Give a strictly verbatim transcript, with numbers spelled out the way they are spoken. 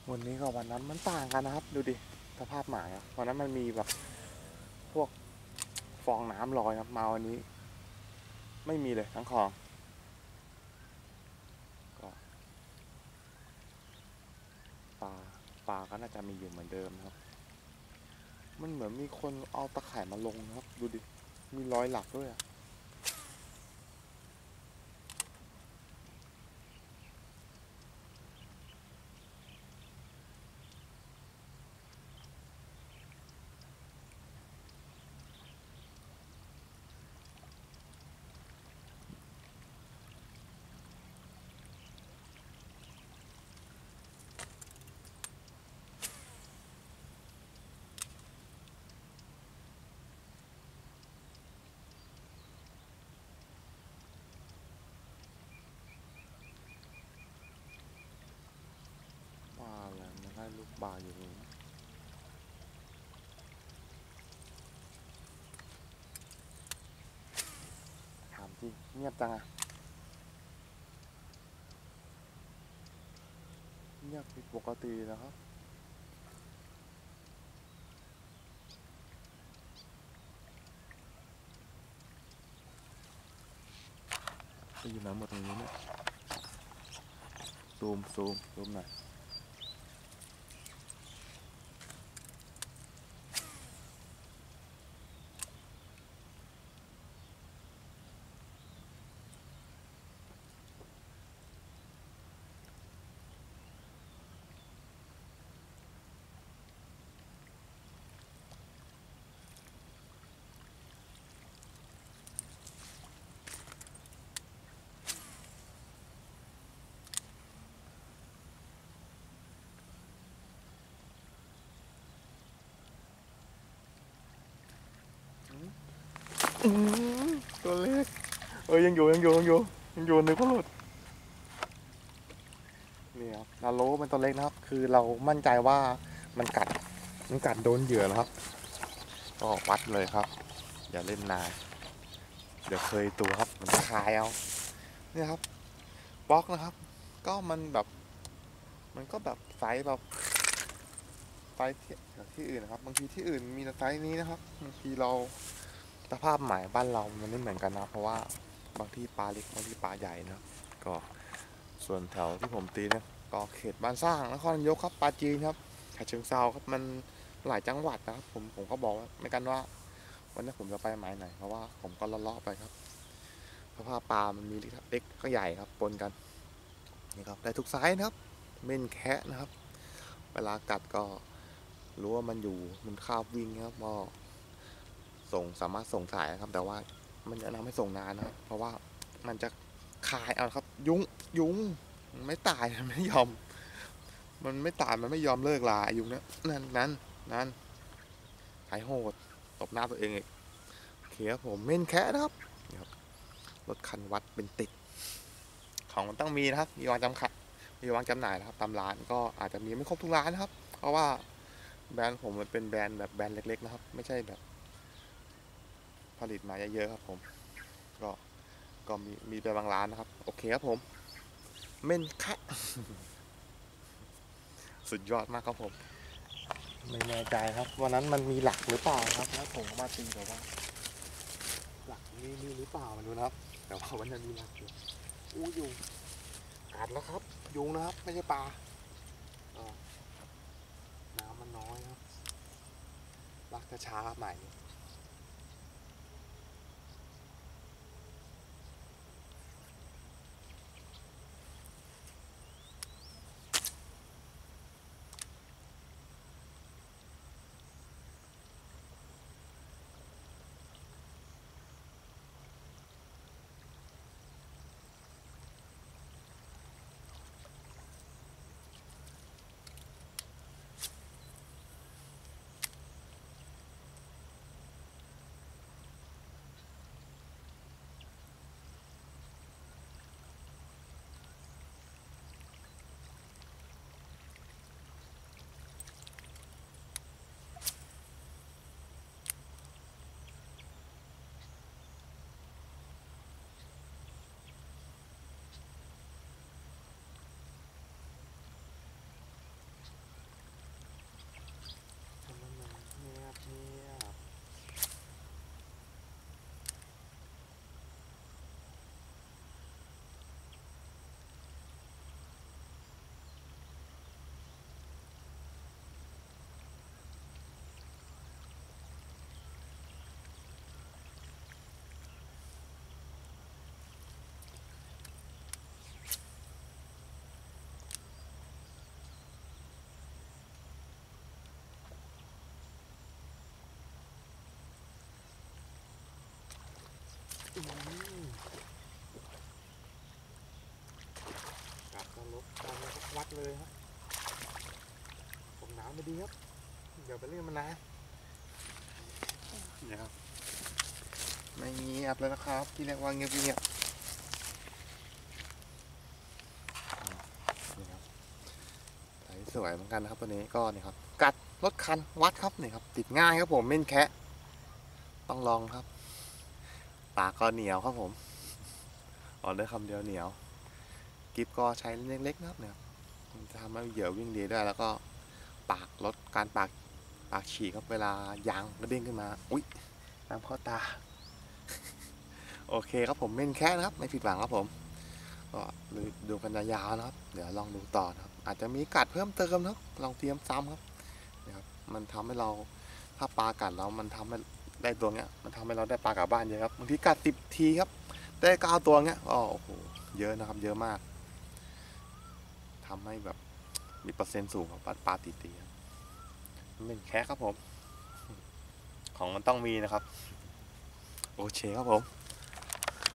วันนี้กับวันนั้นมันต่างกันนะครับดูดิสภาพหมายอะวันนั้นมันมีแบบพวกฟองน้ำลอยครับมาวันนี้ไม่มีเลยทั้งคลองก็ปลาปลาก็น่าจะมีอยู่เหมือนเดิมนะครับมันเหมือนมีคนเอาตะข่ายมาลงนะครับดูดิมีรอยหลักด้วยอะปลาอะไรมันได้ลูกปลาอยู่นี่ถามจริงเงียบจังอะเงียบผิดปกตินะครับไปอยู่ไหนหมดตรงนี้เนี่ยซูมซูมซูมหน่อยอืมตัวเล็กเออยังอยู่ยังอยู่ยังอยู่ยังอยู่นึกว่าหลุด นี่ครับนาโลมันตัวเล็กนะครับคือเรามั่นใจว่ามันกัดมันกัดโดนเหยื่อแล้วครับก็วัดเลยครับอย่าเล่นนานเดี๋ยวเคยตัวครับมันคายเอาเนี่ยครับบล็อกนะครับก็มันแบบมันก็แบบไซส์แบบไซส์ที่ที่อื่นนะครับบางทีที่อื่นมีแต่ไซส์นี้นะครับบางทีเราสภาพหมายบ้านเรามันไม่เหมือนกันนะเพราะว่าบางที่ปลาเล็กบางที่ปลาใหญ่นะครับก็ส่วนแถวที่ผมตีเนี่ยก็เขตบ้านสร้างนครนายกครับปลาจีนครับฉะเชิงเทราครับมันหลายจังหวัดนะครับผมผมก็บอกไม่กันว่าวันนี้ผมจะไปหมายไหนเพราะว่าผมก็เลาะๆไปครับสภาพปลามันมีเล็กก็ใหญ่ครับปนกันนี่ครับได้ทุกไซส์นะครับเม่นแคะนะครับเวลากัดก็รู้ว่ามันอยู่มันคาบวิ่งครับก็ส่งสามารถส่งสายครับแต่ว่ามันจะทำให้ส่งนานนะครับเพราะว่ามันจะคายเอาครับยุงยุงมันไม่ตายมันไม่ยอมมันไม่ตายมันไม่ยอมเลิกลาอายุเนี้ยนั่นนั่นนั่นหายโหดตบหน้าตัวเองอีกโอเคครับผมเม่นแคะนะครับนี่ครับรถคันวัดเป็นติดของมันต้องมีนะครับมีวางจำขัดมีวางจำหน่ายนะครับตามร้านก็อาจจะมีไม่ครบทุกร้านนะครับเพราะว่าแบรนด์ผมมันเป็นแบรนด์แบบแบรนด์เล็กๆนะครับไม่ใช่แบบผลิตมาเยอะๆครับผมก็ก็มีมีไปบางร้านนะครับโอเคครับผมเม่นแคะสุดยอดมากครับผม ไม่แน่ใจครับวันนั้นมันมีหลักหรือเปล่าครับแล้วผมก็มาตีแบบว่าหลักนี่มีหรือเปล่าไมาดูนะครับแต่ว่าวันนั้นมีหลักอยู่อู้ยุงกัดแล้วครับยุงนะครับไม่ใช่ปลาก็น้ำมันน้อยครับลักจะช้าใหม่อืมกัดตลบกันนะครับวัดเลยครับผมน้ำไม่ดีครับเดี๋ยวไปเล่นมันนะนี่ครับไม่เงียบเลยนะครับที่เรียกว่าเงียบเงียบนี่ครับใสสวยเหมือนกันนะครับตัวนี้ก็นี่ครับกัดรถคันวัดครับนี่ครับติดง่ายครับผมเม่นแคะต้องลองครับปากก็เหนียวครับผมออกได้คำเดียวเหนียวกิฟก็ใช้เล็กๆนะครับเนี่ยมันจะทำให้เหยื่อวิ่งดีได้แล้วก็ปากลดการปากปากฉีกครับเวลายางกระเด้งขึ้นมาอุ๊ยน้ำเข้าตาโอเคครับผมเม่นแค่นะครับไม่ผิดหวังครับผมก็ดูกันยาวๆนะครับเดี๋ยวลองดูต่อนะครับอาจจะมีกัดเพิ่มเติมนะครับลองเตรียมซ้ำครับนะครับมันทำให้เราถ้าปลากัดเรามันทำให้ได้ตัวเงี้ยมันทำให้เราได้ปลากลับบ้านเยอะครับบางทีกัดสิบทีครับได้เก้าตัวเงี้ยอ๋อโอ้โหเยอะนะครับเยอะมากทำให้แบบมีเปอร์เซ็นต์สูงของปลาปลาตีตีมันเป็นแค่ครับผมของมันต้องมีนะครับโอเคครับผม